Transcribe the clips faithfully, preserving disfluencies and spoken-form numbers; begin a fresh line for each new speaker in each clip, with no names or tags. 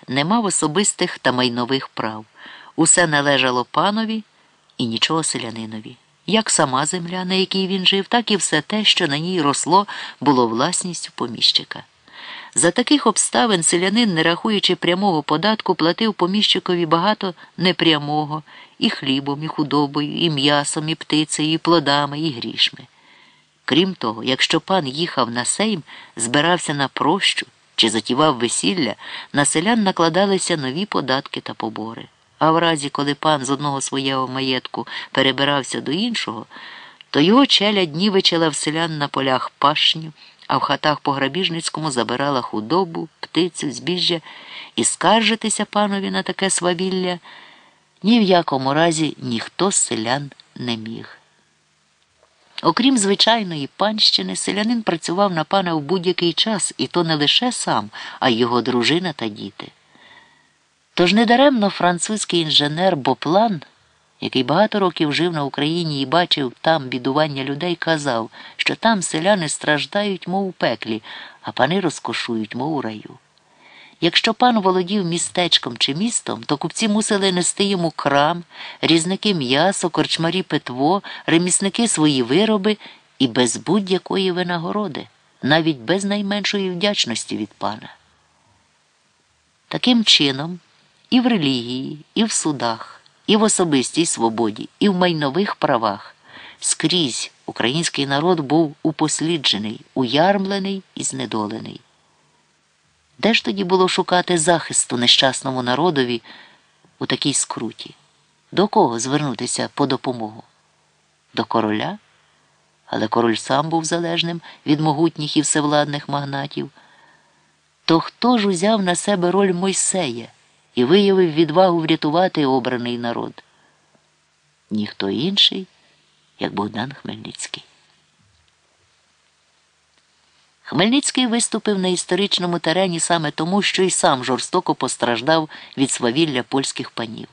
не мав особистих та майнових прав. Усе належало панові і нічого селянинові. Як сама земля, на якій він жив, так і все те, що на ній росло, було власністю поміщика. За таких обставин селянин, не рахуючи прямого податку, платив поміщикові багато непрямого і хлібом, і худобою, і м'ясом, і птицею, і плодами, і грішми. Крім того, якщо пан їхав на сейм, збирався на прощу чи затівав весілля, на селян накладалися нові податки та побори. А в разі, коли пан з одного свого маєтку перебирався до іншого, то його челядь нівечила в селян на полях пашню, а в хатах по-грабіжницькому забирала худобу, птицю, збіжжя, і скаржитися панові на таке свавілля ні в якому разі ніхто з селян не міг. Окрім звичайної панщини, селянин працював на пана в будь-який час, і то не лише сам, а й його дружина та діти. Тож недаремно французький інженер Боплан, який багато років жив на Україні і бачив там бідування людей, казав, що там селяни страждають, мов у пеклі, а пани розкошують, мов у раю. Якщо пан володів містечком чи містом, то купці мусили нести йому крам, різники м'ясо, корчмарі питво, ремісники свої вироби і без будь-якої винагороди, навіть без найменшої вдячності від пана. Таким чином, і в релігії, і в судах, і в особистій свободі, і в майнових правах скрізь український народ був упосліджений, уярмлений і знедолений. Де ж тоді було шукати захисту нещасному народові у такій скруті? До кого звернутися по допомогу? До короля? Але король сам був залежним від могутніх і всевладних магнатів. То хто ж узяв на себе роль Мойсея і виявив відвагу врятувати обраний народ? Ніхто інший, як Богдан Хмельницький. Хмельницький виступив на історичному терені саме тому, що й сам жорстоко постраждав від свавілля польських панів.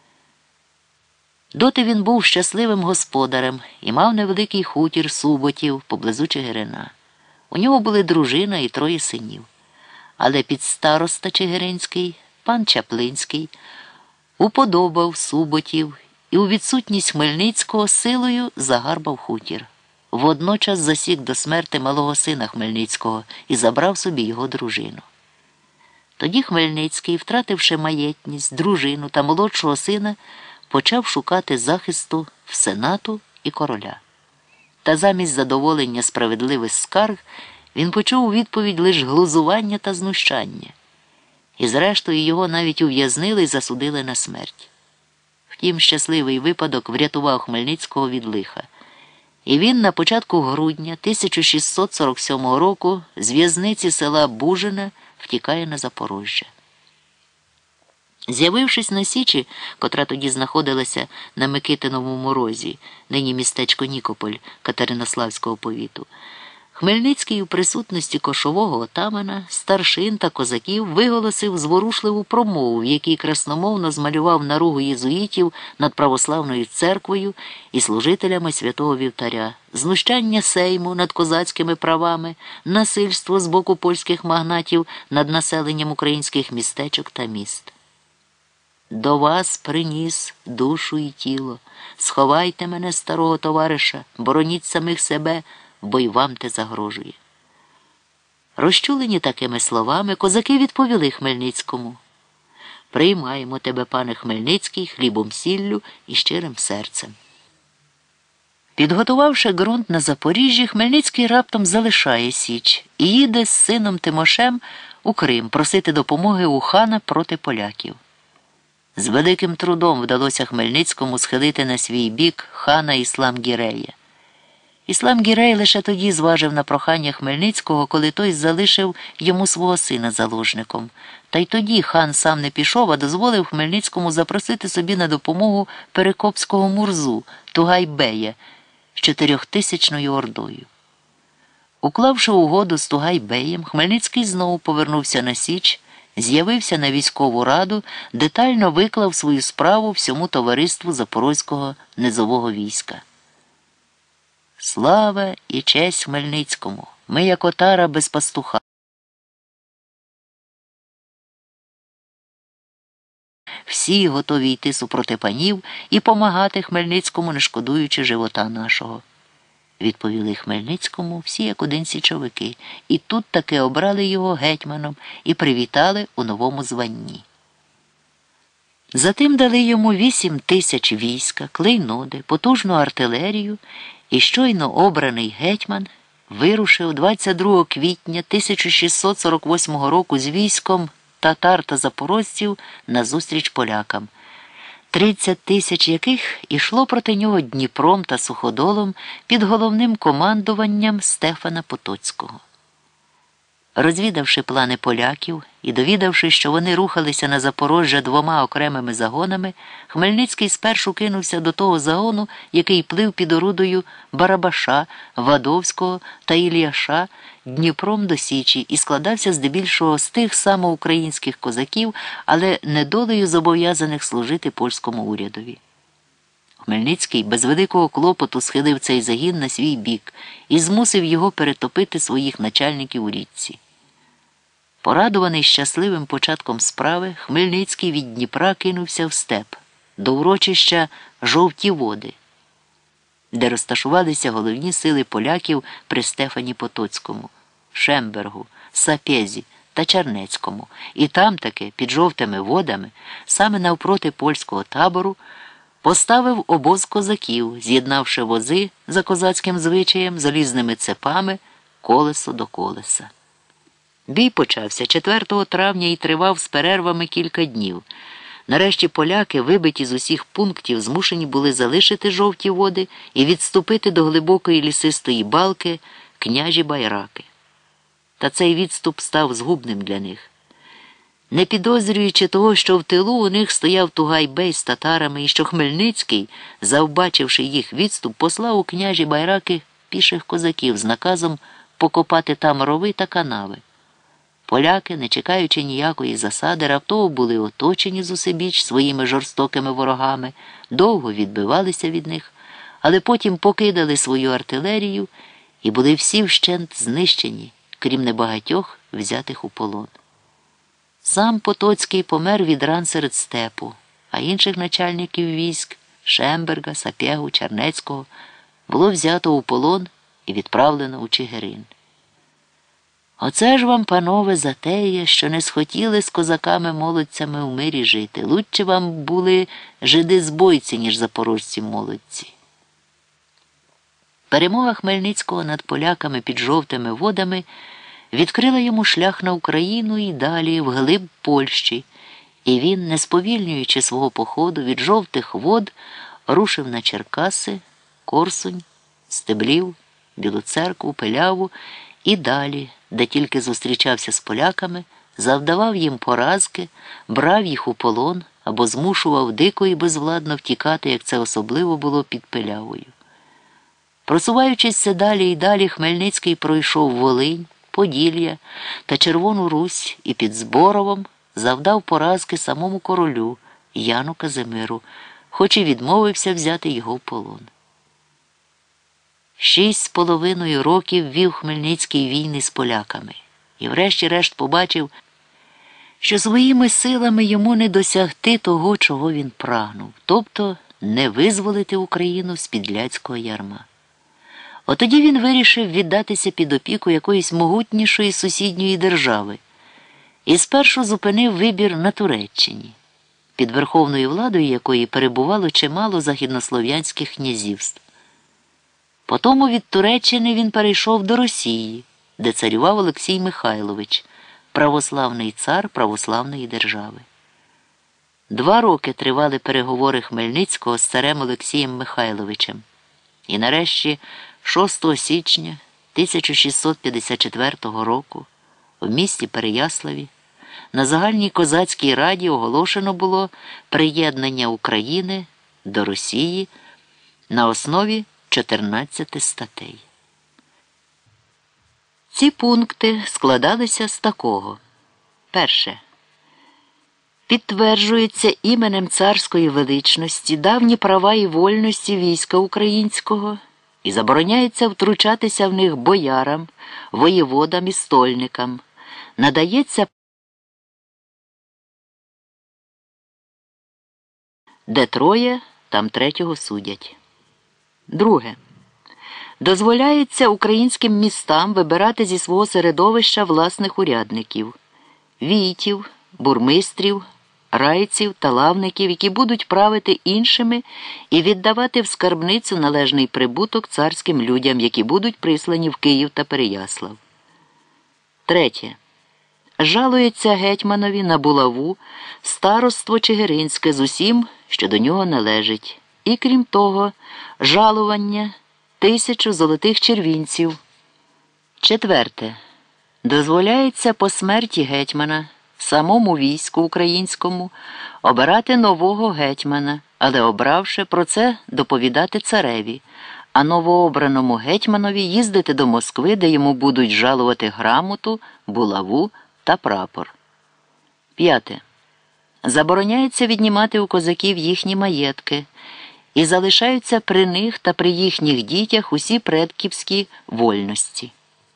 Доти він був щасливим господарем і мав невеликий хутір Суботів поблизу Чигирина. У нього були дружина і троє синів. Але підстароста Чигиринський, пан Чаплинський, уподобав Суботів і у відсутність Хмельницького силою загарбав хутір. Водночас засік до смерти малого сина Хмельницького і забрав собі його дружину. Тоді Хмельницький, втративши маєтність, дружину та молодшого сина, почав шукати захисту в сенату і короля. Та замість задоволення справедливих скарг він почув у відповідь лише глузування та знущання. І зрештою його навіть ув'язнили і засудили на смерть. Втім, щасливий випадок врятував Хмельницького від лиха. І він на початку грудня тисяча шістсот сорок сьомого року з в'язниці села Бужина втікає на Запорожжя. З'явившись на Січі, котра тоді знаходилася на Микитиновому розі, нині містечко Нікополь Катеринославського повіту, Хмельницький у присутності кошового отамана, старшин та козаків виголосив зворушливу промову, в якій красномовно змалював наругу єзуїтів над православною церквою і служителями святого вівтаря, знущання сейму над козацькими правами, насильство з боку польських магнатів над населенням українських містечок та міст. «До вас приніс душу і тіло. Сховайте мене, старого товариша, бороніть самих себе, бо й вам те загрожує». Розчулені такими словами, козаки відповіли Хмельницькому: «Приймаємо тебе, пане Хмельницький, хлібом сіллю і щирим серцем». Підготувавши ґрунт на Запоріжжі, Хмельницький раптом залишає Січ і їде з сином Тимошем у Крим просити допомоги у хана проти поляків. З великим трудом вдалося Хмельницькому схилити на свій бік хана Іслам-Гірея. Іслам-Гірей лише тоді зважив на прохання Хмельницького, коли той залишив йому свого сина заложником. Та й тоді хан сам не пішов, а дозволив Хмельницькому запросити собі на допомогу перекопського Мурзу, Тугай-бея, з чотирьохтисячною ордою. Уклавши угоду з Тугай-беєм, Хмельницький знову повернувся на Січ, з'явився на військову раду, детально виклав свою справу всьому товариству Запорозького низового війська. Слава і честь Хмельницькому! Ми, як отара без пастуха. всі готові йти супроти панів і помагати Хмельницькому, не шкодуючи живота нашого. Відповіли Хмельницькому всі як один січовики, і тут таки обрали його гетьманом і привітали у новому званні. Затим дали йому вісім тисяч війська, клейноди, потужну артилерію, і щойно обраний гетьман вирушив двадцять другого квітня тисяча шістсот сорок восьмого року з військом татар та запорожців назустріч полякам, тридцять тисяч яких ішло проти нього Дніпром та Суходолом під головним командуванням Стефана Потоцького. Розвідавши плани поляків і довідавши, що вони рухалися на Запорожжя двома окремими загонами, Хмельницький спершу кинувся до того загону, який плив під орудою Барабаша, Вадовського та Ілляша Дніпром до Січі і складався здебільшого з тих самоукраїнських козаків, але недолею зобов'язаних служити польському урядові. Хмельницький без великого клопоту схилив цей загін на свій бік і змусив його перетопити своїх начальників у річці. Порадований щасливим початком справи, Хмельницький від Дніпра кинувся в степ, до урочища Жовті Води, де розташувалися головні сили поляків при Стефані Потоцькому, Шембергу, Сапєзі та Чернецькому, і там таки, під Жовтими Водами, саме навпроти польського табору, поставив обоз козаків, з'єднавши вози за козацьким звичаєм залізними цепами колесо до колеса. Бій почався четвертого травня і тривав з перервами кілька днів. Нарешті поляки, вибиті з усіх пунктів, змушені були залишити Жовті Води і відступити до глибокої лісистої балки Княжі Байраки. Та цей відступ став згубним для них. Не підозрюючи того, що в тилу у них стояв Тугай-бей з татарами і що Хмельницький, завбачивши їх відступ, послав у Княжі Байраки піших козаків з наказом покопати там рови та канави. Поляки, не чекаючи ніякої засади, раптово були оточені зусебіч своїми жорстокими ворогами, довго відбивалися від них, але потім покидали свою артилерію і були всі вщент знищені, крім небагатьох взятих у полон. Сам Потоцький помер від ран серед степу, а інших начальників військ – Шемберга, Сапєгу, Чернецького – було взято у полон і відправлено у Чигирин. Оце ж вам, панове, за теє, що не схотіли з козаками-молодцями в мирі жити. Лучше вам були жиди-збойці, ніж запорожці-молодці. Перемога Хмельницького над поляками під Жовтими Водами відкрила йому шлях на Україну і далі, вглиб Польщі, і він, не сповільнюючи свого походу, від Жовтих Вод рушив на Черкаси, Корсунь, Стеблів, Білу Церкву, Пиляву і далі, де тільки зустрічався з поляками, завдавав їм поразки, брав їх у полон або змушував дико і безвладно втікати, як це особливо було під Пилявою. Просуваючись все далі і далі, Хмельницький пройшов Волинь, Поділля та Червону Русь і під Зборовом завдав поразки самому королю Яну Казимиру, хоч і відмовився взяти його в полон. Шість з половиною років вів Хмельницький війни з поляками і врешті-решт побачив, що своїми силами йому не досягти того, чого він прагнув, тобто не визволити Україну з-під ляцького ярма. Отоді він вирішив віддатися під опіку якоїсь могутнішої сусідньої держави і спершу зупинив вибір на Туреччині, під верховною владою якої перебувало чимало західнослов'янських князівств. Потому від Туреччини він перейшов до Росії, де царював Олексій Михайлович, православний цар православної держави. Два роки тривали переговори Хмельницького з царем Олексієм Михайловичем. І нарешті шостого січня тисяча шістсот п'ятдесят четвертого року в місті Переяславі на загальній козацькій раді оголошено було приєднання України до Росії на основі чотирнадцяти статей. Ці пункти складалися з такого. Перше. Підтверджується іменем царської величності давні права і вольності війська українського і забороняється втручатися в них боярам, воєводам і стольникам. Надається Де троє, там третього судять. Друге. Дозволяється українським містам вибирати зі свого середовища власних урядників, війтів, бурмистрів, райців та лавників, які будуть правити іншими і віддавати в скарбницю належний прибуток царським людям, які будуть прислані в Київ та Переяслав. Третє. Жалується гетьманові на булаву староство Чигиринське з усім, що до нього належить. І, крім того, жалування тисячу золотих червінців. Четверте. Дозволяється по смерті гетьмана самому війську українському обирати нового гетьмана, але обравши, про це доповідати цареві, а новообраному гетьманові їздити до Москви, де йому будуть жалувати грамоту, булаву та прапор. П'яте. Забороняється віднімати у козаків їхні маєтки, і залишаються при них та при їхніх дітях усі предківські вольності.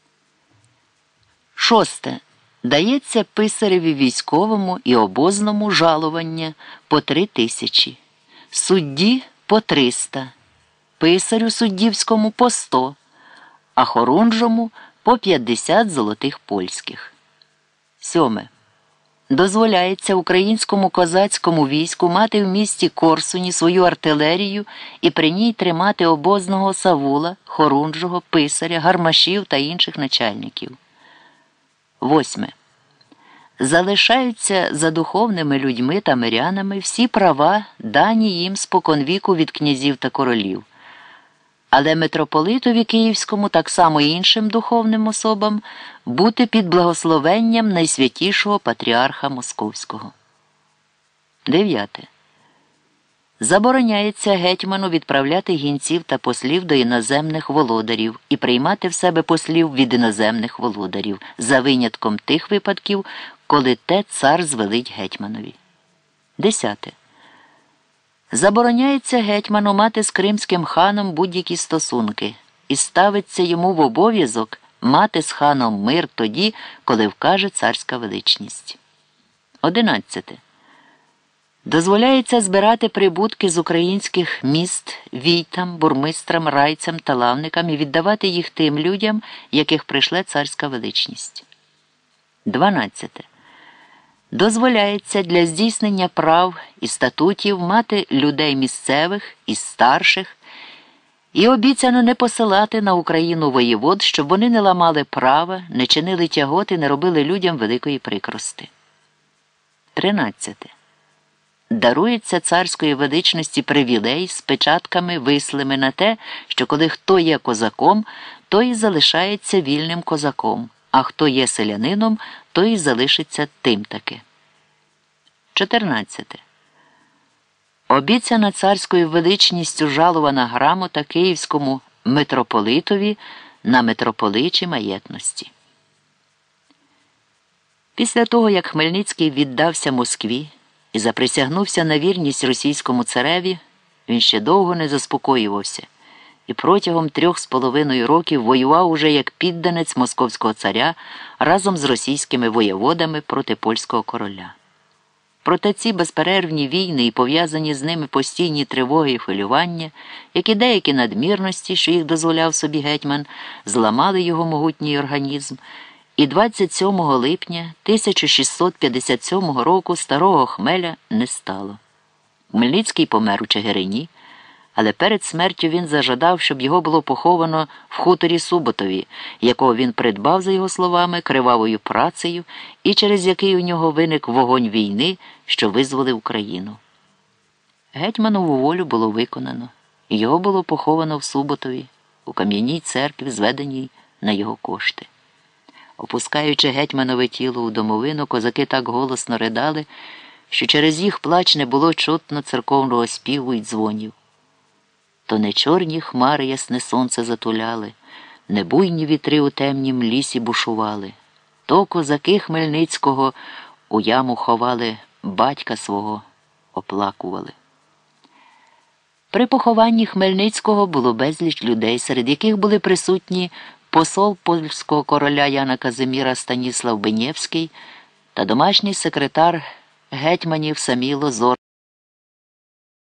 Шосте. Дається писареві військовому і обозному жалування по три тисячі, судді по триста, писарю суддівському по сто, а хорунжому по п'ятдесят золотих польських. Сьоме. Дозволяється українському козацькому війську мати в місті Корсуні свою артилерію і при ній тримати обозного Савула, хорунжого, писаря, гармашів та інших начальників. Восьме. Залишаються за духовними людьми та мирянами всі права, дані їм споконвіку від князів та королів. Але митрополитові Київському, так само і іншим духовним особам, бути під благословенням найсвятішого патріарха Московського. Дев'яте. Забороняється гетьману відправляти гінців та послів до іноземних володарів і приймати в себе послів від іноземних володарів, за винятком тих випадків, коли те цар звелить гетьманові. Десяте. Забороняється гетьману мати з кримським ханом будь-які стосунки і ставиться йому в обов'язок мати з ханом мир тоді, коли вкаже царська величність. Одинадцяте. Дозволяється збирати прибутки з українських міст війтам, бурмистрам, райцям та лавникам і віддавати їх тим людям, яких прийшле царська величність. Дванадцяте. Дозволяється для здійснення прав і статутів мати людей місцевих і старших і обіцяно не посилати на Україну воєвод, щоб вони не ламали права, не чинили тяготи, не робили людям великої прикрости. Тринадцяте. Дарується царської величності привілей з печатками вислими на те, що коли хто є козаком, той і залишається вільним козаком, а хто є селянином, той і залишиться тим таки. чотирнадцяте. Обіцяна царською величністю жалувана грамота київському митрополитові на митрополичі маєтності. Після того, як Хмельницький віддався Москві і заприсягнувся на вірність російському цареві, він ще довго не заспокоювався і протягом трьох з половиною років воював уже як підданець московського царя разом з російськими воєводами проти польського короля. Проте ці безперервні війни і пов'язані з ними постійні тривоги і хвилювання, як і деякі надмірності, що їх дозволяв собі гетьман, зламали його могутній організм, і двадцять сьомого липня тисяча шістсот п'ятдесят сьомого року старого Хмеля не стало. Хмельницький помер у Чигирині, але перед смертю він зажадав, щоб його було поховано в хуторі Суботові, якого він придбав, за його словами, кривавою працею і через який у нього виник вогонь війни, що визволив Україну. Гетьманову волю було виконано, і його було поховано в Суботові, у кам'яній церкві, зведеній на його кошти. Опускаючи гетьманове тіло у домовину, козаки так голосно ридали, що через їх плач не було чутно церковного співу й дзвонів. То не чорні хмари ясне сонце затуляли, не буйні вітри у темнім лісі бушували, то козаки Хмельницького у яму ховали, батька свого оплакували. При похованні Хмельницького було безліч людей, серед яких були присутні посол польського короля Яна Казиміра Станіслав Бенєвський та домашній секретар гетьманів Саміло Зор.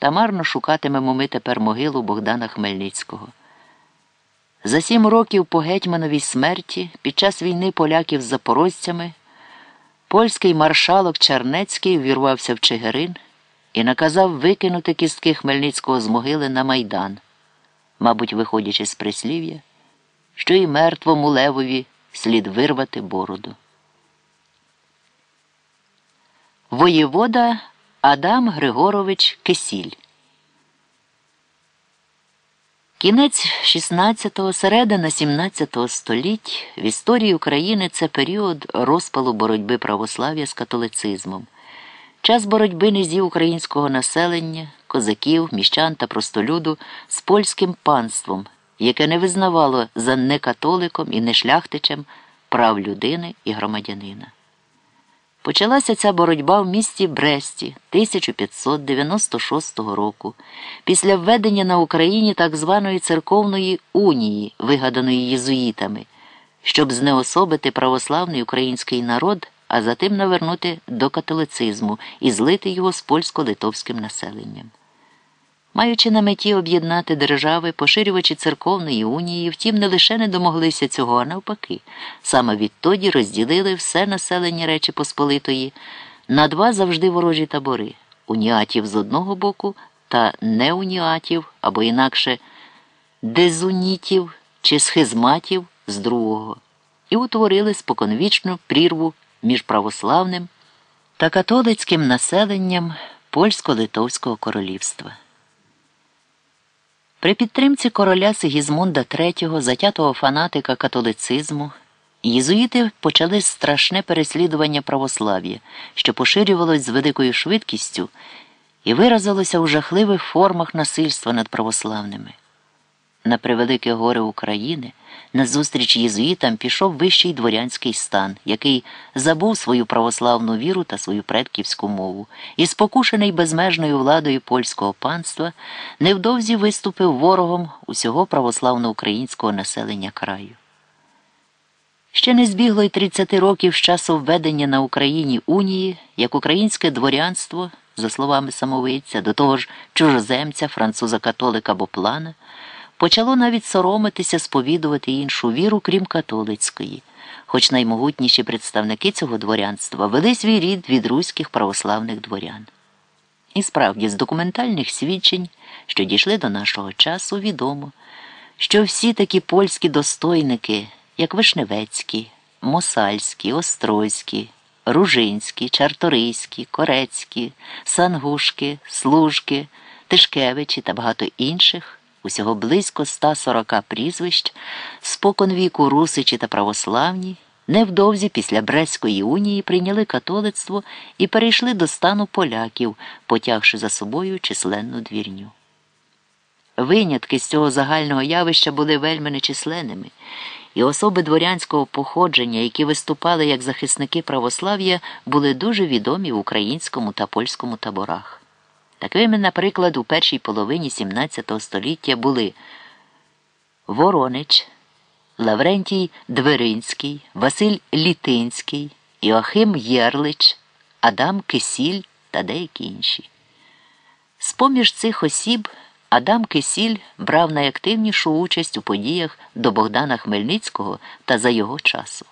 та марно шукатимемо ми тепер могилу Богдана Хмельницького. За сім років по гетьмановій смерті під час війни поляків з запорожцями польський маршалок Чарнецький ввірвався в Чигирин і наказав викинути кістки Хмельницького з могили на Майдан, мабуть, виходячи з прислів'я, що і мертвому левові слід вирвати бороду. Воєвода Адам Григорович Кисіль. Кінець шістнадцятого, середина сімнадцятого століть в історії України – це період розпалу боротьби православ'я з католицизмом. Час боротьби низів українського населення, козаків, міщан та простолюду з польським панством, яке не визнавало за некатоликом і не шляхтичем прав людини і громадянина. Почалася ця боротьба в місті Бресті тисяча п'ятсот дев'яносто шостого року, після введення на Україні так званої церковної унії, вигаданої єзуїтами, щоб знеособити православний український народ, а затим навернути до католицизму і злити його з польсько-литовським населенням. Маючи на меті об'єднати держави, поширювачі церковної унії, втім, не лише не домоглися цього, а навпаки. Саме відтоді розділили все населення Речі Посполитої на два завжди ворожі табори – уніатів з одного боку та неуніатів, або інакше дезунітів чи схизматів з другого, і утворили споконвічну прірву між православним та католицьким населенням Польсько-Литовського королівства. При підтримці короля Сигізмунда третього, затятого фанатика католицизму, єзуїти почали страшне переслідування православ'я, що поширювалось з великою швидкістю і виразилося у жахливих формах насильства над православними. На превелике горе України назустріч єзуїтам пішов вищий дворянський стан, який забув свою православну віру та свою предківську мову, і, спокушений безмежною владою польського панства, невдовзі виступив ворогом усього православно-українського населення краю. Ще не збігло й тридцяти років з часу введення на Україні унії, як українське дворянство, за словами самовидця, до того ж чужоземця, француза-католика Боплана, почало навіть соромитися сповідувати іншу віру, крім католицької, хоч наймогутніші представники цього дворянства вели свій рід від руських православних дворян. І справді, з документальних свідчень, що дійшли до нашого часу, відомо, що всі такі польські достойники, як Вишневецький, Мосальський, Острозький, Ружинський, Чарторийський, Корецький, Сангушки, Служки, Тишкевичі та багато інших, усього близько ста сорока прізвищ, споконвіку русичі та православні, невдовзі після Брестської унії прийняли католицтво і перейшли до стану поляків, потягши за собою численну двірню. Винятки з цього загального явища були вельми нечисленними, і особи дворянського походження, які виступали як захисники православ'я, були дуже відомі в українському та польському таборах. Такими, наприклад, у першій половині сімнадцятого століття були Воронич, Лаврентій Двиринський, Василь Літинський, Іоахим Єрлич, Адам Кисіль та деякі інші. З-поміж цих осіб Адам Кисіль брав найактивнішу участь у подіях до Богдана Хмельницького та за його часу.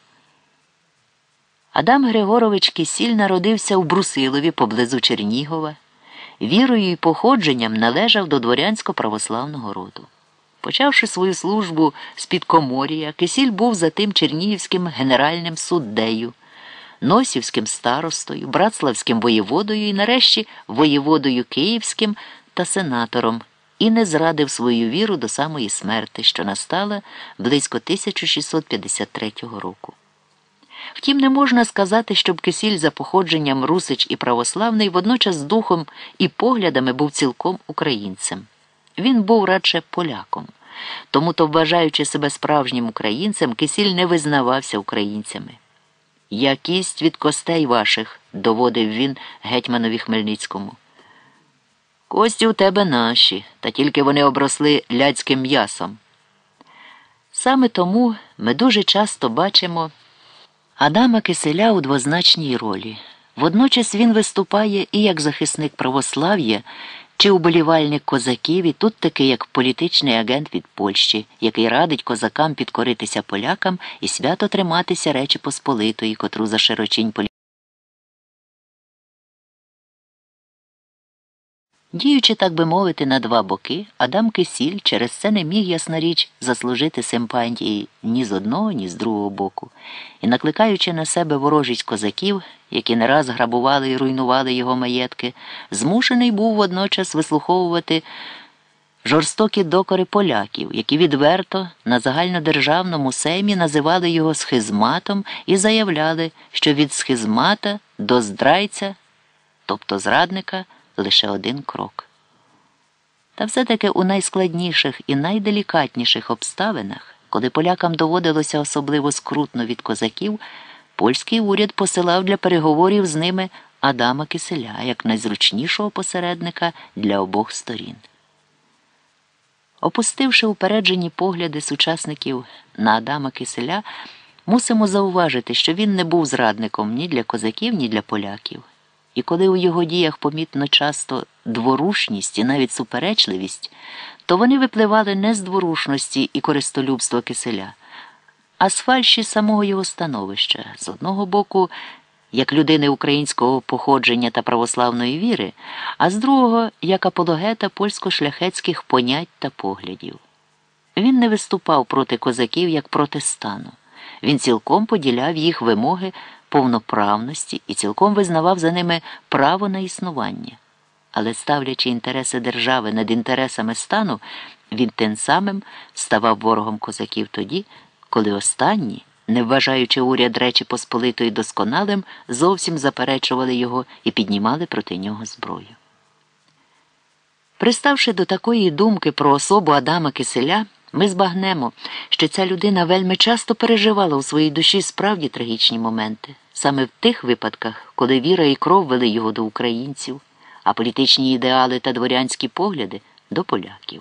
Адам Григорович Кисіль народився у Брусилові поблизу Чернігова. Вірою і походженням належав до дворянсько-православного роду. Почавши свою службу з-під Коморія, Кисіль був затим чернігівським генеральним суддею, носівським старостою, братславським воєводою і нарешті воєводою київським та сенатором, і не зрадив свою віру до самої смерти, що настала близько тисяча шістсот п'ятдесят третього року. Втім, не можна сказати, щоб Кисіль за походженням русич і православний водночас духом і поглядами був цілком українцем. Він був радше поляком. Тому-то, вважаючи себе справжнім українцем, Кисіль не визнавався українцями. «Я кість від костей ваших», – доводив він гетьманові Хмельницькому. «Кості у тебе наші, та тільки вони обросли ляцьким м'ясом». Саме тому ми дуже часто бачимо Адама Кисиля у двозначній ролі. Водночас він виступає і як захисник православ'я, чи уболівальник козаків, і тут таки як політичний агент від Польщі, який радить козакам підкоритися полякам і свято триматися Речі Посполитої, котру за широчінь політичної. Діючи, так би мовити, на два боки, Адам Кисіль через це не міг, ясна річ, заслужити симпатії ні з одного, ні з другого боку. І, накликаючи на себе ворожість козаків, які не раз грабували і руйнували його маєтки, змушений був водночас вислуховувати жорстокі докори поляків, які відверто на загальнодержавному сеймі називали його схизматом і заявляли, що від схизмата до здрайця, тобто зрадника, лише один крок. Та все-таки у найскладніших і найделікатніших обставинах, коли полякам доводилося особливо скрутно від козаків, польський уряд посилав для переговорів з ними Адама Киселя як найзручнішого посередника для обох сторін. Опустивши упереджені погляди сучасників на Адама Киселя, мусимо зауважити, що він не був зрадником ні для козаків, ні для поляків. І коли у його діях помітно часто дворушність і навіть суперечливість, то вони випливали не з дворушності і користолюбства Киселя, а з фальші самого його становища, з одного боку, як людини українського походження та православної віри, а з другого, як апологета польсько-шляхетських понять та поглядів. Він не виступав проти козаків, як проти стану. Він цілком поділяв їх вимоги повноправності і цілком визнавав за ними право на існування. Але ставлячи інтереси держави над інтересами стану, він тим самим ставав ворогом козаків тоді, коли останні, не вважаючи уряд Речі Посполитої досконалим, зовсім заперечували його і піднімали проти нього зброю. Приставши до такої думки про особу Адама Киселя, ми збагнемо, що ця людина вельми часто переживала у своїй душі справді трагічні моменти, саме в тих випадках, коли віра і кров вели його до українців, а політичні ідеали та дворянські погляди – до поляків.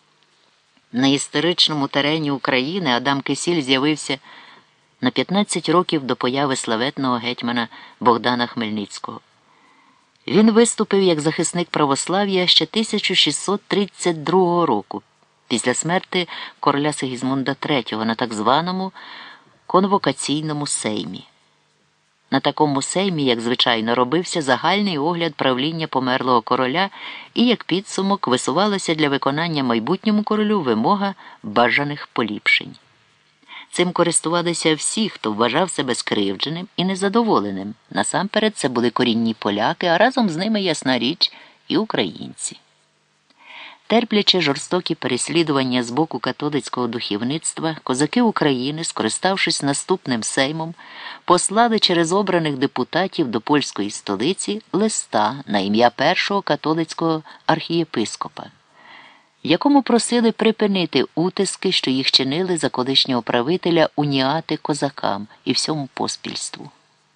На історичному терені України Адам Кисіль з'явився на п'ятнадцять років до появи славетного гетьмана Богдана Хмельницького. Він виступив як захисник православ'я ще тисяча шістсот тридцять другого року, після смерти короля Сигізмунда третього на так званому конвокаційному сеймі. На такому сеймі, як звичайно, робився загальний огляд правління померлого короля і, як підсумок, висувалася для виконання майбутньому королю вимога бажаних поліпшень. Цим користувалися всі, хто вважав себе скривдженим і незадоволеним. Насамперед це були корінні поляки, а разом з ними, ясна річ, і українці. Терплячи жорстокі переслідування з боку католицького духовництва, козаки України, скориставшись наступним сеймом, послали через обраних депутатів до польської столиці листа на ім'я першого католицького архієпископа, в якому просили припинити утиски, що їх чинили за колишнього правителя уніати козакам і всьому поспільству.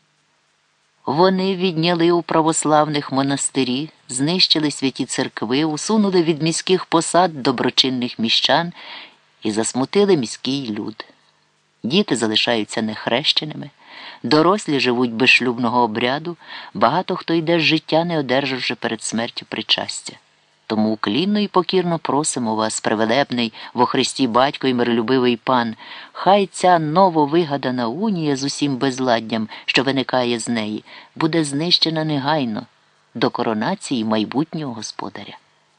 Вони відняли у православних монастирі, знищили святі церкви, усунули від міських посад доброчинних міщан і засмутили міський люд. Діти залишаються нехрещеними, дорослі живуть без шлюбного обряду, багато хто йде з життя, не одержавши перед смертю причастя. Тому уклінно і покірно просимо вас, превелебний во Христі Батько і миролюбивий Пан, хай ця нововигадана унія з усім безладдям, що виникає з неї, буде знищена негайно до коронації майбутнього господаря.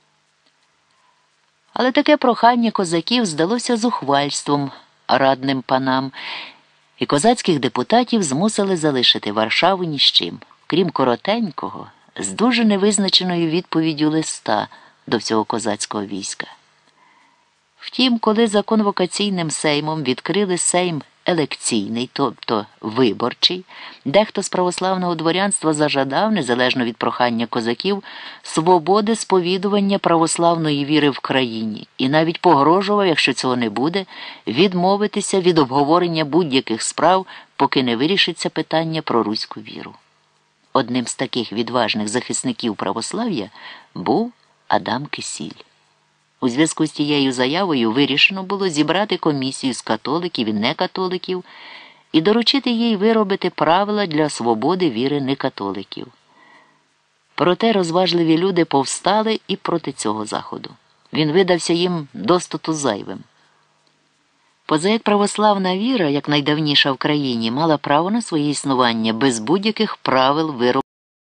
Але таке прохання козаків здалося зухвальством радним панам, і козацьких депутатів змусили залишити Варшаву ні з чим, крім коротенького, з дуже невизначеною відповіддю листа до всього козацького війська. Втім, коли за конвокаційним сеймом відкрили сейм елекційний, тобто виборчий, дехто з православного дворянства зажадав, незалежно від прохання козаків, свободи сповідування православної віри в країні і навіть погрожував, якщо цього не буде, відмовитися від обговорення будь-яких справ, поки не вирішиться питання про руську віру. Одним з таких відважних захисників православ'я був Адам Кисіль. У зв'язку з тією заявою вирішено було зібрати комісію з католиків і некатоликів і доручити їй виробити правила для свободи віри некатоликів. Проте розважливі люди повстали і проти цього заходу. Він видався їм достоту зайвим. Позаяк православна віра, як найдавніша в країні, мала право на своє існування без будь-яких правил виробу.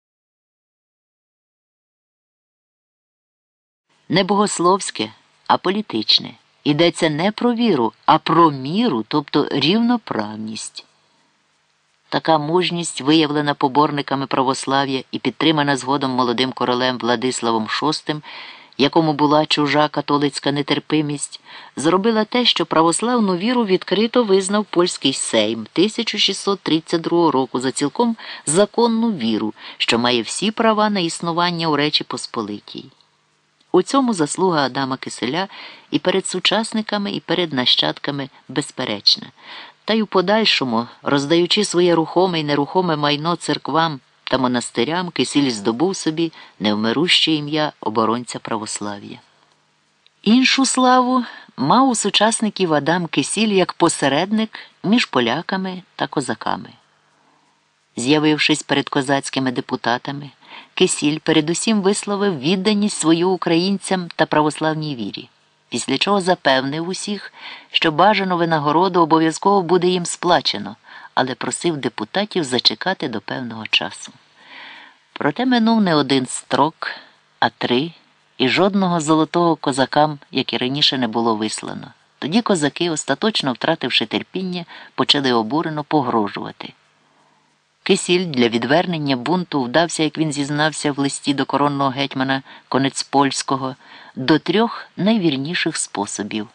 Не богословське, а політичне. Йдеться не про віру, а про міру, тобто рівноправність. Така мужність, виявлена поборниками православ'я і підтримана згодом молодим королем Владиславом шостим, якому була чужа католицька нетерпимість, зробила те, що православну віру відкрито визнав польський сейм тисяча шістсот тридцять другого року за цілком законну віру, що має всі права на існування у Речі Посполитій. У цьому заслуга Адама Киселя і перед сучасниками, і перед нащадками безперечна. Та й у подальшому, роздаючи своє рухоме і нерухоме майно церквам та монастирям, Кисіль здобув собі невмируще ім'я оборонця православ'я. Іншу славу мав у сучасників Адам Кисіль як посередник між поляками та козаками. З'явившись перед козацькими депутатами, Кисіль передусім висловив відданість свою українцям та православній вірі, після чого запевнив усіх, що бажану винагороду обов'язково буде їм сплачено, але просив депутатів зачекати до певного часу. Проте минув не один строк, а три, і жодного золотого козакам, як і раніше, не було вислано. Тоді козаки, остаточно втративши терпіння, почали обурено погрожувати. Кисіль для відвернення бунту вдався, як він зізнався в листі до коронного гетьмана Конецпольського, до трьох найвірніших способів.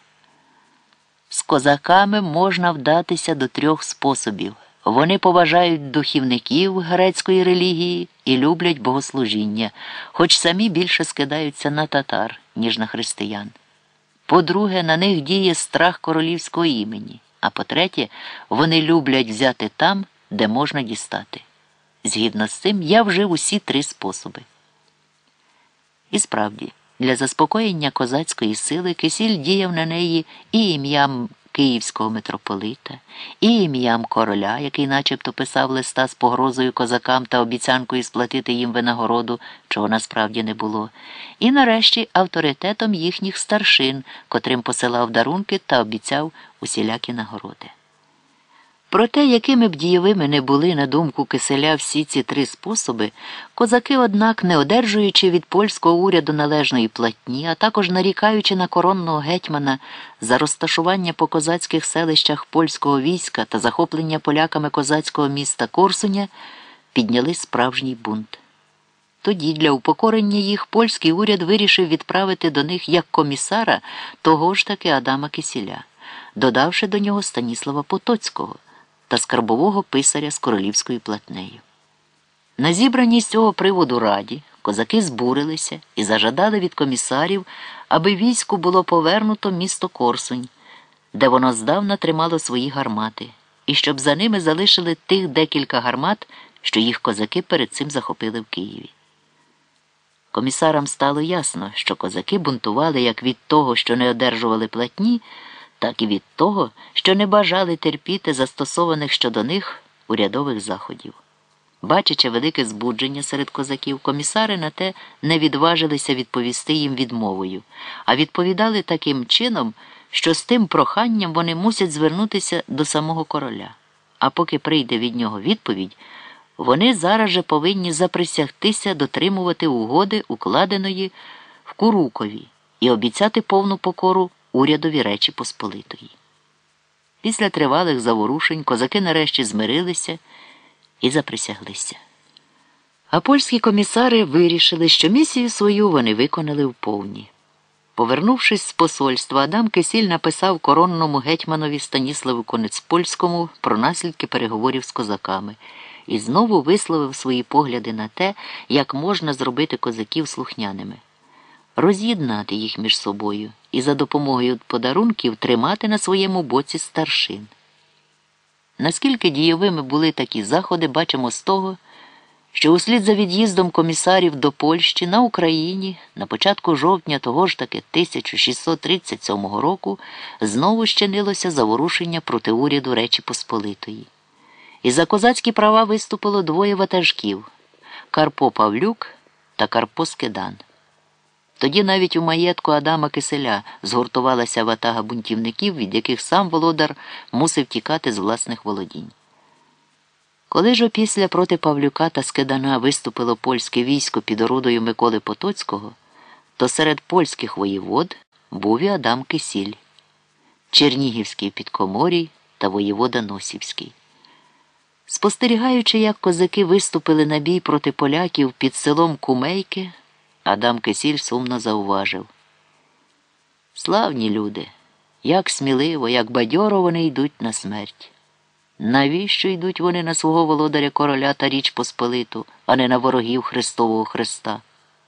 З козаками можна вдатися до трьох способів. Вони поважають духівників грецької релігії і люблять богослужіння, хоч самі більше скидаються на татар, ніж на християн. По-друге, на них діє страх королівського імені, а по-третє, вони люблять взяти там, де можна дістати. Згідно з цим, я вжив усі три способи. І справді, для заспокоєння козацької сили Кисіль діяв на неї і ім'ям київського митрополита, і ім'ям короля, який начебто писав листа з погрозою козакам та обіцянкою сплатити їм винагороду, чого насправді не було, і нарешті авторитетом їхніх старшин, котрим посилав дарунки та обіцяв усілякі нагороди. Про те, якими б дієвими не були, на думку Киселя, всі ці три способи, козаки, однак, не одержуючи від польського уряду належної платні, а також нарікаючи на коронного гетьмана за розташування по козацьких селищах польського війська та захоплення поляками козацького міста Корсуня, підняли справжній бунт. Тоді для упокорення їх польський уряд вирішив відправити до них як комісара того ж таки Адама Кисіля, додавши до нього Станіслава Потоцького та скарбового писаря з королівською платнею. На зібраній з цього приводу раді козаки збурилися і зажадали від комісарів, аби війську було повернуто місто Корсунь, де воно здавна тримало свої гармати, і щоб за ними залишили тих декілька гармат, що їх козаки перед цим захопили в Києві. Комісарам стало ясно, що козаки бунтували як від того, що не одержували платні, так і від того, що не бажали терпіти застосованих щодо них урядових заходів. Бачачи велике збудження серед козаків, комісари на те не відважилися відповісти їм відмовою, а відповідали таким чином, що з тим проханням вони мусять звернутися до самого короля. А поки прийде від нього відповідь, вони зараз же повинні заприсягтися дотримувати угоди, укладеної в Курукові, і обіцяти повну покору урядові Речі Посполитої. Після тривалих заворушень козаки нарешті змирилися і заприсяглися. А польські комісари вирішили, що місію свою вони виконали вповні. Повернувшись з посольства, Адам Кисіль написав коронному гетьманові Станіславу Конецпольському про наслідки переговорів з козаками і знову висловив свої погляди на те, як можна зробити козаків слухняними. Роз'єднати їх між собою і за допомогою подарунків тримати на своєму боці старшин. Наскільки дієвими були такі заходи, бачимо з того, що услід за від'їздом комісарів до Польщі на Україні на початку жовтня того ж таки тисяча шістсот тридцять сьомого року знову щинилося заворушення проти уряду Речі Посполитої. І за козацькі права виступило двоє ватажків – Карпо Павлюк та Карпо Скидан. Тоді навіть у маєтку Адама Киселя згуртувалася ватага бунтівників, від яких сам володар мусив тікати з власних володінь. Коли ж опісля проти Павлюка та Скидана виступило польське військо під орудою Миколи Потоцького, то серед польських воєвод був і Адам Кисіль, Чернігівський підкоморій та воєвода Носівський. Спостерігаючи, як козаки виступили на бій проти поляків під селом Кумейки, Адам Кисіль сумно зауважив: «Славні люди, як сміливо, як бадьоро вони йдуть на смерть. Навіщо йдуть вони на свого володаря короля та Річ Посполиту, а не на ворогів Христового Христа?»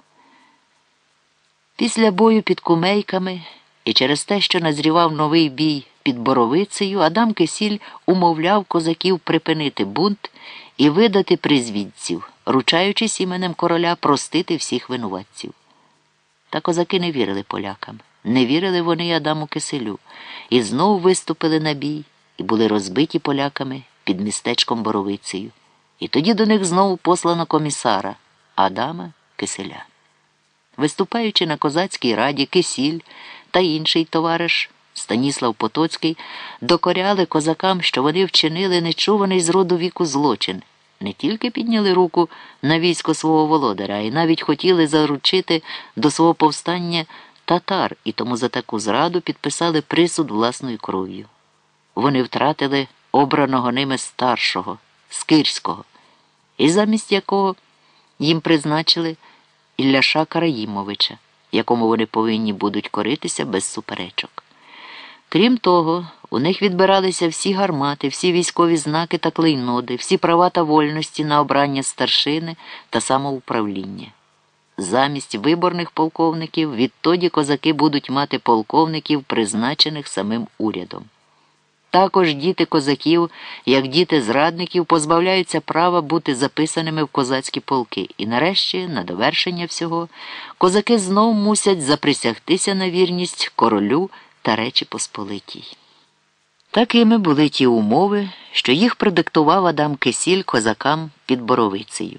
Після бою під Кумейками і через те, що назрівав новий бій під Боровицею, Адам Кисіль умовляв козаків припинити бунт і видати призвідців, ручаючись іменем короля простити всіх винуватців. Та козаки не вірили полякам, не вірили вони Адаму Кисилю, і знову виступили на бій, і були розбиті поляками під містечком Боровицею. І тоді до них знову послано комісара Адама Кисиля. Виступаючи на козацькій раді, Кисіль та інший товариш Станіслав Потоцький докоряли козакам, що вони вчинили нечуваний з роду віку злочин, не тільки підняли руку на військо свого володаря, а й навіть хотіли заручити до свого повстання татар, і тому за таку зраду підписали присуд власною кров'ю. Вони втратили обраного ними старшого, Скирського, і замість якого їм призначили Ілляша Караїмовича, якому вони повинні будуть коритися без суперечок. Крім того, у них відбиралися всі гармати, всі військові знаки та клейноди, всі права та вольності на обрання старшини та самоуправління. Замість виборних полковників відтоді козаки будуть мати полковників, призначених самим урядом. Також діти козаків, як діти зрадників, позбавляються права бути записаними в козацькі полки. І нарешті, на довершення всього, козаки знов мусять заприсягтися на вірність королю та Речі Посполитій. Такими були ті умови, що їх продиктував Адам Кисіль козакам під Боровицею.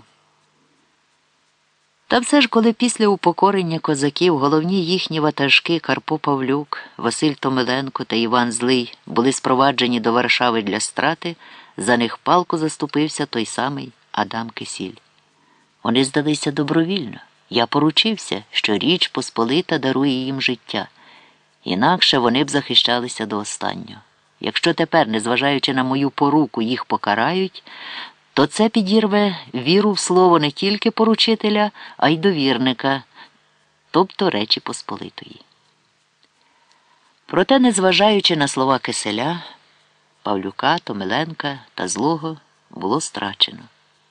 Та все ж, коли після упокорення козаків головні їхні ватажки Карпо Павлюк, Василь Томиленко та Іван Злий були спроваджені до Варшави для страти, за них палко заступився той самий Адам Кисіль. Вони здалися добровільно. Я поручився, що Річ Посполита дарує їм життя. Інакше вони б захищалися до останнього. Якщо тепер, незважаючи на мою поруку, їх покарають, то це підірве віру в слово не тільки поручителя, а й довірника, тобто Речі Посполитої. Проте, незважаючи на слова Киселя, Павлюка, Томиленка та Злого було страчено.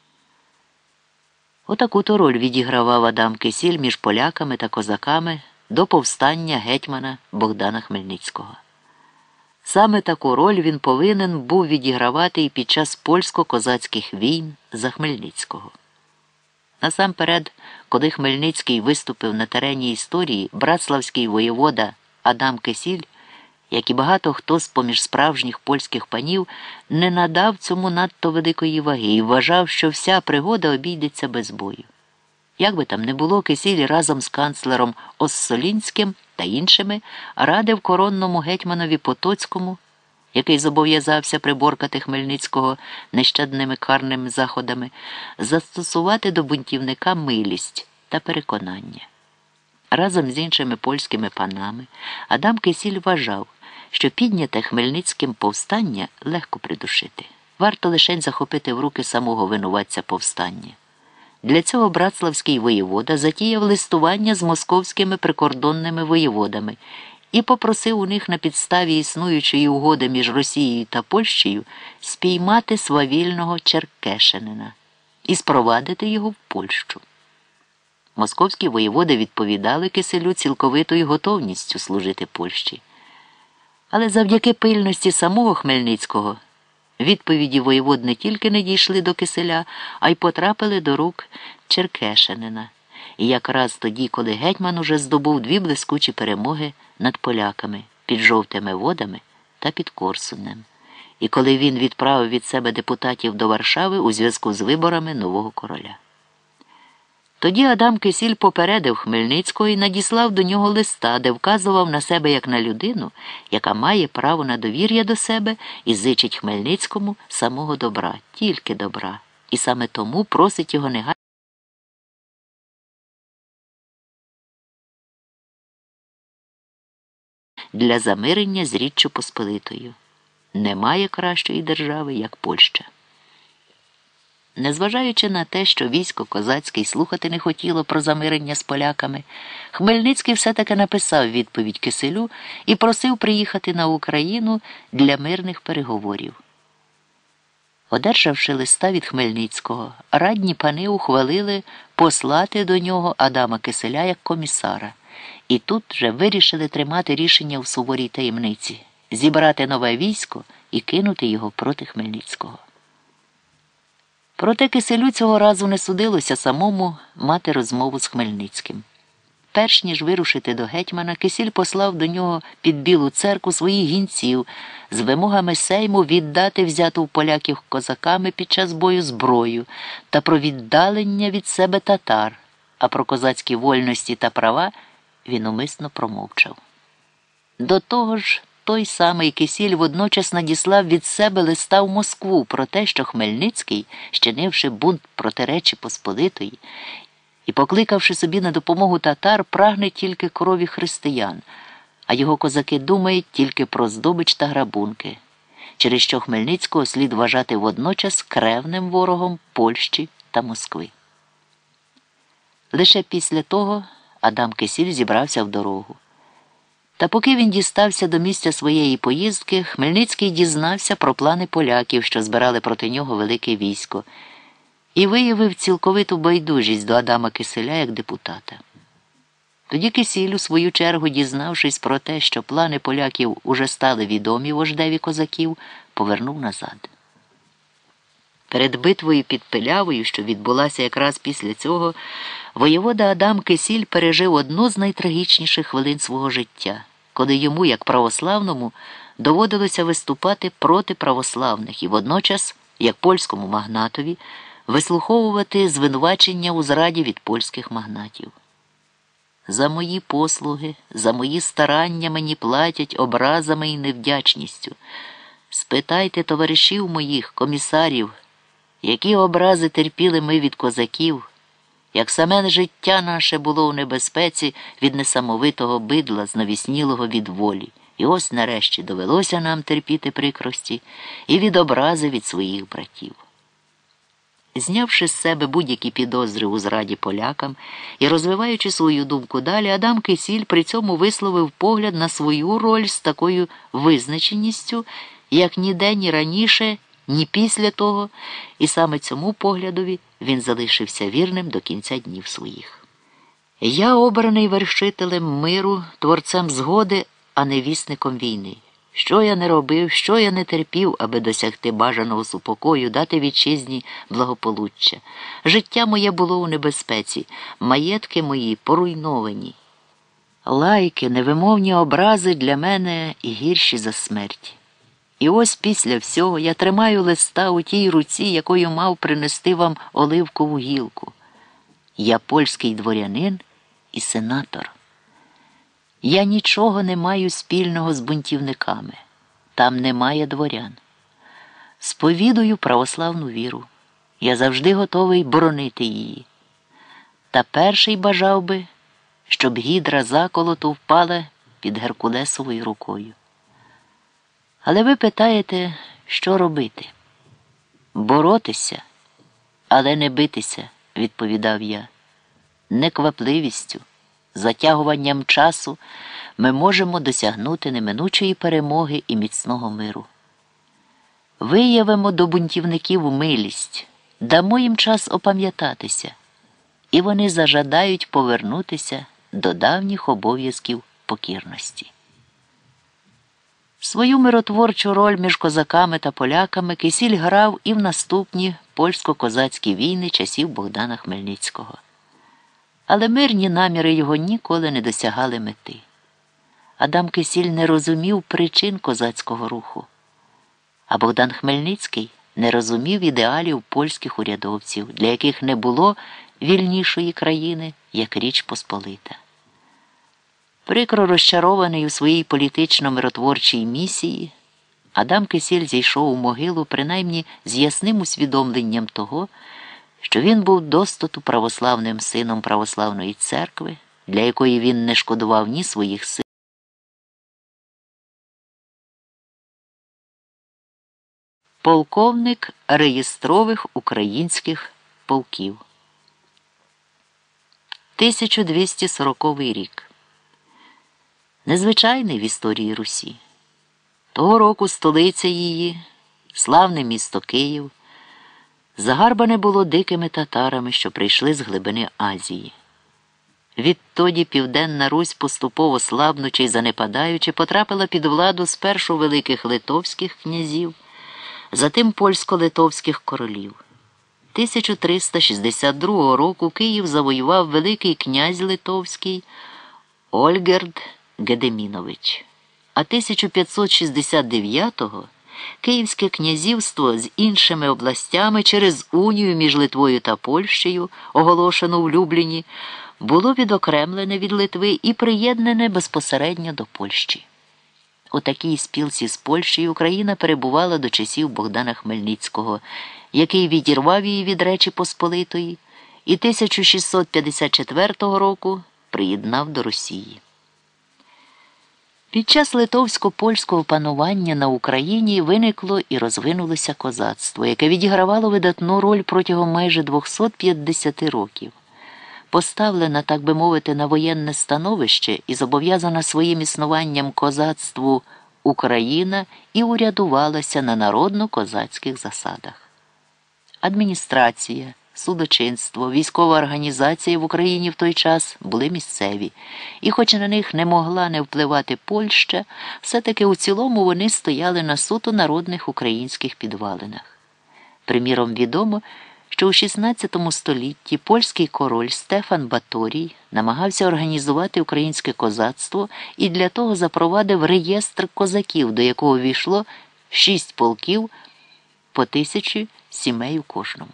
Отаку-то роль відігравав Адам Кисіль між поляками та козаками до повстання гетьмана Богдана Хмельницького. Саме таку роль він повинен був відігравати і під час польсько-козацьких війн за Хмельницького. Насамперед, коли Хмельницький виступив на терені історії, братславський воєвода Адам Кисіль, як і багато хто з-поміж справжніх польських панів, не надав цьому надто великої ваги і вважав, що вся пригода обійдеться без бою. Як би там не було, Кисіль разом з канцлером Оссолінським та іншими радив коронному гетьманові Потоцькому, який зобов'язався приборкати Хмельницького нещадними карними заходами, застосувати до бунтівника милість та переконання. Разом з іншими польськими панами Адам Кисіль вважав, що підняте Хмельницьким повстання легко придушити. Варто лишень захопити в руки самого винуватця повстання. Для цього братславський воєвода затіяв листування з московськими прикордонними воєводами і попросив у них на підставі існуючої угоди між Росією та Польщею спіймати свавільного черкешенина і спровадити його в Польщу. Московські воєводи відповідали Киселю цілковитою готовністю служити Польщі. Але завдяки пильності самого Хмельницького відповіді воєвод не тільки не дійшли до Киселя, а й потрапили до рук черкешенина. І якраз тоді, коли гетьман уже здобув дві блискучі перемоги над поляками під Жовтими Водами та під Корсунем, і коли він відправив від себе депутатів до Варшави у зв'язку з виборами нового короля. Тоді Адам Кисіль попередив Хмельницького і надіслав до нього листа, де вказував на себе як на людину, яка має право на довір'я до себе і зичить Хмельницькому самого добра, тільки добра, і саме тому просить його негайно для замирення з Річчю Посполитою. Немає кращої держави, як Польща. Незважаючи на те, що військо козацьке й слухати не хотіло про замирення з поляками, Хмельницький все-таки написав відповідь Киселю і просив приїхати на Україну для мирних переговорів. Одержавши листа від Хмельницького, радні пани ухвалили послати до нього Адама Киселя як комісара. І тут же вирішили тримати рішення в суворій таємниці, зібрати нове військо і кинути його проти Хмельницького. Проте Киселю цього разу не судилося самому мати розмову з Хмельницьким. Перш ніж вирушити до гетьмана, Кисіль послав до нього під Білу церкву своїх гінців з вимогами Сейму віддати взяту в поляків козаками під час бою зброю та про віддалення від себе татар, а про козацькі вольності та права він умисно промовчав. До того ж, той самий Кисіль водночас надіслав від себе листа в Москву про те, що Хмельницький, щинивши бунт проти Речі Посполитої і покликавши собі на допомогу татар, прагне тільки крові християн, а його козаки думають тільки про здобич та грабунки, через що Хмельницького слід вважати водночас кревним ворогом Польщі та Москви. Лише після того Адам Кисіль зібрався в дорогу. Та поки він дістався до місця своєї поїздки, Хмельницький дізнався про плани поляків, що збирали проти нього велике військо, і виявив цілковиту байдужість до Адама Киселя як депутата. Тоді Кисіль, у свою чергу, дізнавшись про те, що плани поляків уже стали відомі вождеві козаків, повернув назад. Перед битвою під Пилявою, що відбулася якраз після цього, воєвода Адам Кисіль пережив одну з найтрагічніших хвилин свого життя, коли йому, як православному, доводилося виступати проти православних і водночас, як польському магнатові, вислуховувати звинувачення у зраді від польських магнатів. За мої послуги, за мої старання мені платять образами і невдячністю. Спитайте товаришів моїх, комісарів, які образи терпіли ми від козаків, як саме життя наше було у небезпеці від несамовитого бидла, знавіснілого від волі. І ось нарешті довелося нам терпіти прикрості і від образи від своїх братів. Знявши з себе будь-які підозри у зраді полякам і розвиваючи свою думку далі, Адам Кисіль при цьому висловив погляд на свою роль з такою визначеністю, як ніде ні раніше, ні після того, і саме цьому поглядові він залишився вірним до кінця днів своїх. Я обраний вершителем миру, творцем згоди, а не вісником війни. Що я не робив, що я не терпів, аби досягти бажаного супокою, дати вітчизні благополуччя. Життя моє було у небезпеці, маєтки мої поруйновані. Лайки, невимовні образи для мене і гірші за смерть. І ось після всього я тримаю листа у тій руці, якою мав принести вам оливкову гілку. Я польський дворянин і сенатор. Я нічого не маю спільного з бунтівниками. Там немає дворян. Сповідую православну віру. Я завжди готовий боронити її. Та перший бажав би, щоб гідра заколоту впала під Геркулесовою рукою. Але ви питаєте, що робити? Боротися, але не битися, відповідав я. Неквапливістю, затягуванням часу ми можемо досягнути неминучої перемоги і міцного миру. Виявимо до бунтівників милість, дамо їм час опам'ятатися, і вони зажадають повернутися до давніх обов'язків покірності. Свою миротворчу роль між козаками та поляками Кисіль грав і в наступні польсько-козацькі війни часів Богдана Хмельницького. Але мирні наміри його ніколи не досягали мети. Адам Кисіль не розумів причин козацького руху, а Богдан Хмельницький не розумів ідеалів польських урядовців, для яких не було вільнішої країни, як Річ Посполита. Прикро розчарований у своїй політично-миротворчій місії, Адам Кисіль зійшов у могилу принаймні з ясним усвідомленням того, що він був достоту православним сином православної церкви, для якої він не шкодував ні своїх сил. Полковник реєстрових українських полків. тисяча двісті сороковий рік. Незвичайний в історії Русі. Того року столиця її, славне місто Київ, загарбане було дикими татарами, що прийшли з глибини Азії. Відтоді Південна Русь, поступово слабнучи й занепадаючи, потрапила під владу спершу великих литовських князів, затим польсько-литовських королів. тисяча триста шістдесят другого року Київ завоював великий князь литовський Ольгерд Гедемінович, а тисяча п'ятсот шістдесят дев'ятого Київське князівство з іншими областями через унію між Литвою та Польщею, оголошену в Любліні, було відокремлене від Литви і приєднане безпосередньо до Польщі. У такій спілці з Польщею Україна перебувала до часів Богдана Хмельницького, який відірвав її від Речі Посполитої і тисяча шістсот п'ятдесят четвертого року приєднав до Росії. Під час литовсько-польського панування на Україні виникло і розвинулося козацтво, яке відігравало видатну роль протягом майже двохсот п'ятдесяти років. Поставлена, так би мовити, на воєнне становище і зобов'язана своїм існуванням козацтву Україна і урядувалася на народно-козацьких засадах. Адміністрація, судочинство, військова організація в Україні в той час були місцеві, і хоч на них не могла не впливати Польща, все-таки у цілому вони стояли на суто народних українських підвалинах. Приміром, відомо, що у шістнадцятому столітті польський король Стефан Баторій намагався організувати українське козацтво і для того запровадив реєстр козаків, до якого війшло шість полків по тисячі сімей у кожному.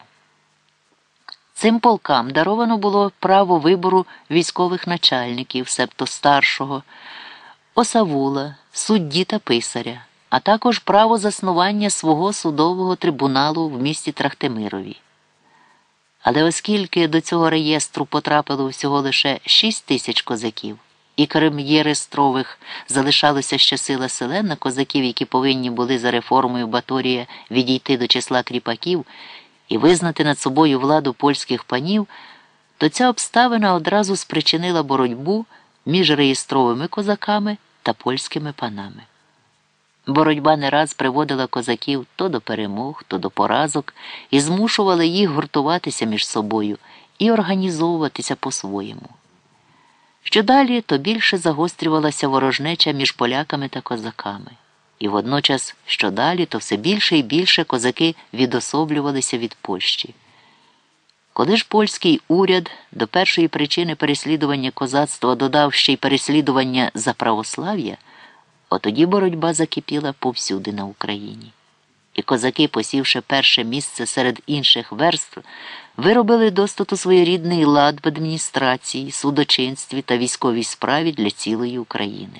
Цим полкам даровано було право вибору військових начальників, себто старшого, осавула, судді та писаря, а також право заснування свого судового трибуналу в місті Трахтимирові. Але оскільки до цього реєстру потрапило всього лише шість тисяч козаків, і крім єрестрових залишалося ще сила селена козаків, які повинні були за реформою Баторія відійти до числа кріпаків і визнати над собою владу польських панів, то ця обставина одразу спричинила боротьбу між реєстровими козаками та польськими панами. Боротьба не раз приводила козаків то до перемог, то до поразок і змушувала їх гуртуватися між собою і організовуватися по-своєму. Що далі, то більше загострювалася ворожнеча між поляками та козаками. І водночас, що далі, то все більше і більше козаки відособлювалися від Польщі. Коли ж польський уряд до першої причини переслідування козацтва додав ще й переслідування за православ'я, отоді боротьба закипіла повсюди на Україні. І козаки, посівши перше місце серед інших верств, виробили достату своєрідний лад в адміністрації, судочинстві та військовій справі для цілої України.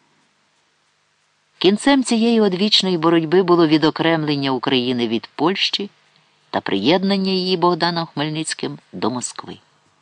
Кінцем цієї одвічної боротьби було відокремлення України від Польщі та приєднання її Богданом Хмельницьким до Москви.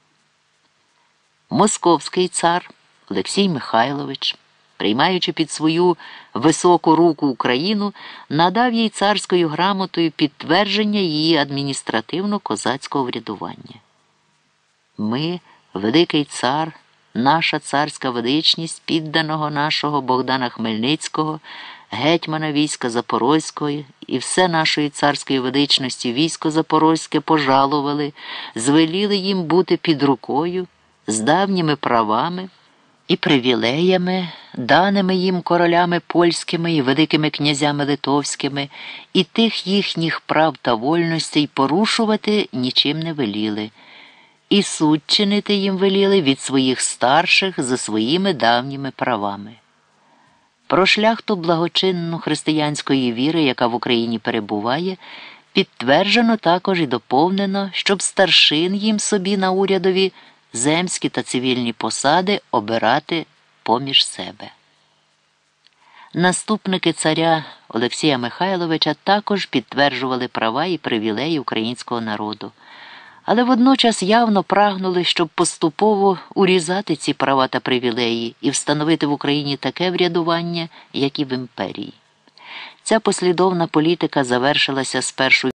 Московський цар Олексій Михайлович, приймаючи під свою високу руку Україну, надав їй царською грамотою підтвердження її адміністративно-козацького врядування. Ми, великий цар, наша царська величність, підданого нашого Богдана Хмельницького, гетьмана війська Запорозького і все нашої царської величності військо Запорозьке пожалували, звеліли їм бути під рукою, з давніми правами і привілеями, даними їм королями польськими і великими князями литовськими, і тих їхніх прав та вольностей порушувати нічим не веліли, і суд чинити їм веліли від своїх старших за своїми давніми правами. Про шляхту благочинну християнської віри, яка в Україні перебуває, Підтверджено також і доповнено, щоб старшин їм собі на урядові земські та цивільні посади обирати поміж себе. Наступники царя Олексія Михайловича також підтверджували права і привілеї українського народу, але водночас явно прагнули, щоб поступово урізати ці права та привілеї і встановити в Україні таке врядування, як і в імперії. Ця послідовна політика завершилася спершу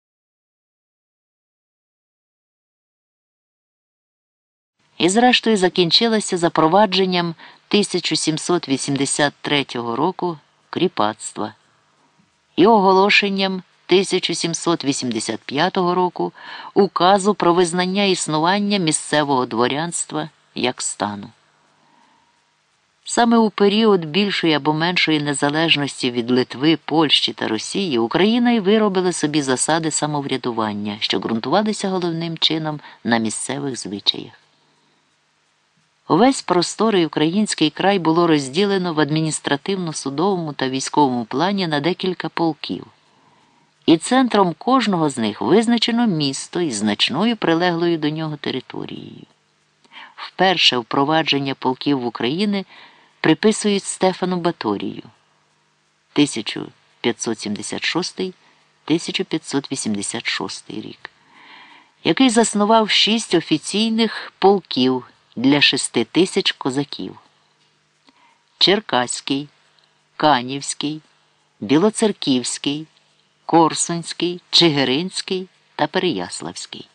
і зрештою закінчилася запровадженням тисяча сімсот вісімдесят третього року кріпацтва і оголошенням тисяча сімсот вісімдесят п'ятого року указу про визнання існування місцевого дворянства як стану. Саме у період більшої або меншої незалежності від Литви, Польщі та Росії Україна й виробила собі засади самоврядування, що ґрунтувалися головним чином на місцевих звичаях. Увесь просторий український край було розділено в адміністративно-судовому та військовому плані на декілька полків. І центром кожного з них визначено місто із значною прилеглою до нього територією. Вперше впровадження полків в Україні приписують Стефану Баторію тисяча п'ятсот сімдесят шостий - тисяча п'ятсот вісімдесят шостий рік, який заснував шість офіційних полків для шести тисяч козаків: Черкаський, Канівський, Білоцерківський, Корсунський, Чигиринський та Переяславський.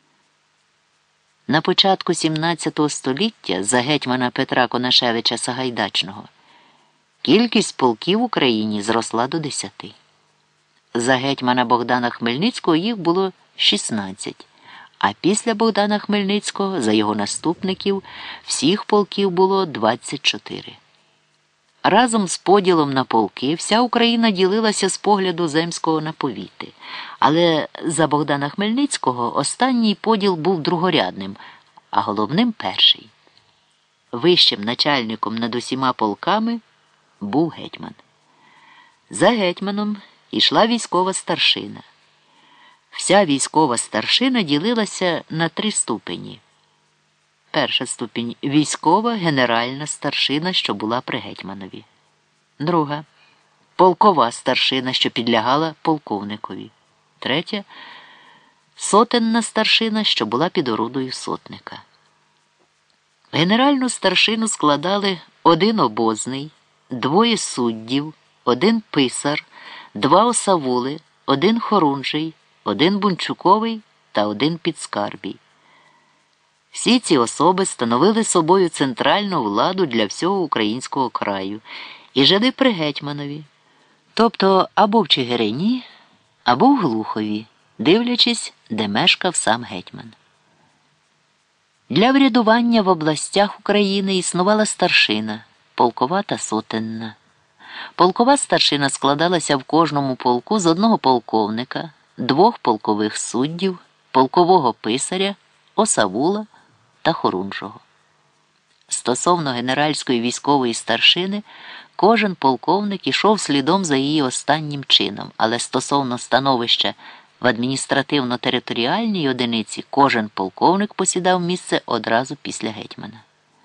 На початку сімнадцятого століття за гетьмана Петра Конашевича Сагайдачного кількість полків в Україні зросла до десяти. За гетьмана Богдана Хмельницького їх було шістнадцять, а після Богдана Хмельницького, за його наступників, всіх полків було двадцять чотири. Разом з поділом на полки вся Україна ділилася з погляду земського на повіти. Але за Богдана Хмельницького останній поділ був другорядним, а головним – перший. Вищим начальником над усіма полками був гетьман. За гетьманом йшла військова старшина. Вся військова старшина ділилася на три ступені. Перша ступінь – військова генеральна старшина, що була при гетьманові. Друга – полкова старшина, що підлягала полковникові. Третя – сотенна старшина, що була під орудою сотника. Генеральну старшину складали один обозний, двоє суддів, один писар, два осавули, один хорунжий, один бунчуковий та один підскарбій. Всі ці особи становили собою центральну владу для всього українського краю і жили при гетьманові, тобто або в Чигирині, або в Глухові, дивлячись, де мешкав сам гетьман. Для врядування в областях України існувала старшина, полкова та сотенна. Полкова старшина складалася в кожному полку з одного полковника, двох полкових суддів, полкового писаря, осавула та хорунжого. Стосовно генеральської військової старшини, кожен полковник ішов слідом за її останнім чином, але стосовно становища в адміністративно-територіальній одиниці кожен полковник посідав місце одразу після гетьмана.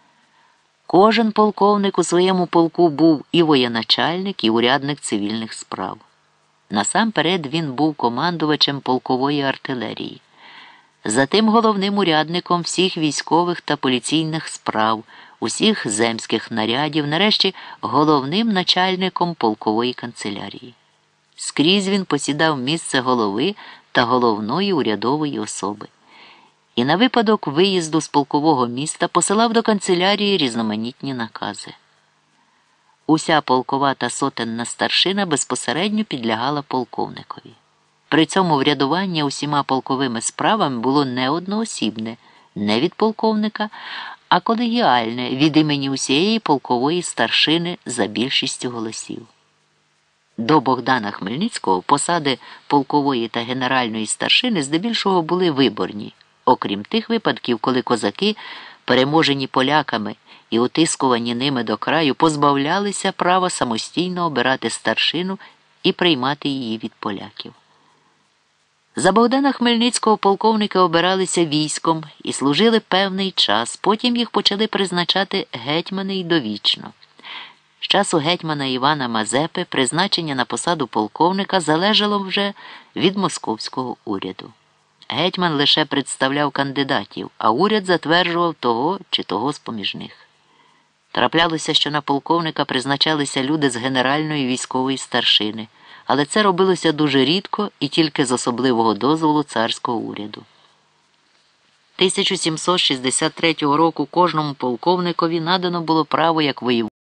Кожен полковник у своєму полку був і воєначальник, і урядник цивільних справ. Насамперед він був командувачем полкової артилерії, затим головним урядником всіх військових та поліційних справ, усіх земських нарядів, нарешті головним начальником полкової канцелярії. Скрізь він посідав місце голови та головної урядової особи. І на випадок виїзду з полкового міста посилав до канцелярії різноманітні накази. Уся полкова та сотенна старшина безпосередньо підлягала полковникові. При цьому врядування усіма полковими справами було не одноосібне, не від полковника, а колегіальне від імені усієї полкової старшини за більшістю голосів. До Богдана Хмельницького посади полкової та генеральної старшини здебільшого були виборні, окрім тих випадків, коли козаки, переможені поляками і утискувані ними до краю, позбавлялися права самостійно обирати старшину і приймати її від поляків. За Богдана Хмельницького полковники обиралися військом і служили певний час, потім їх почали призначати гетьмани й довічно. З часу гетьмана Івана Мазепи призначення на посаду полковника залежало вже від московського уряду. Гетьман лише представляв кандидатів, а уряд затверджував того чи того з-поміж них. Траплялося, що на полковника призначалися люди з генеральної військової старшини, але це робилося дуже рідко і тільки з особливого дозволу царського уряду. тисяча сімсот шістдесят третього року кожному полковникові надано було право як воєводу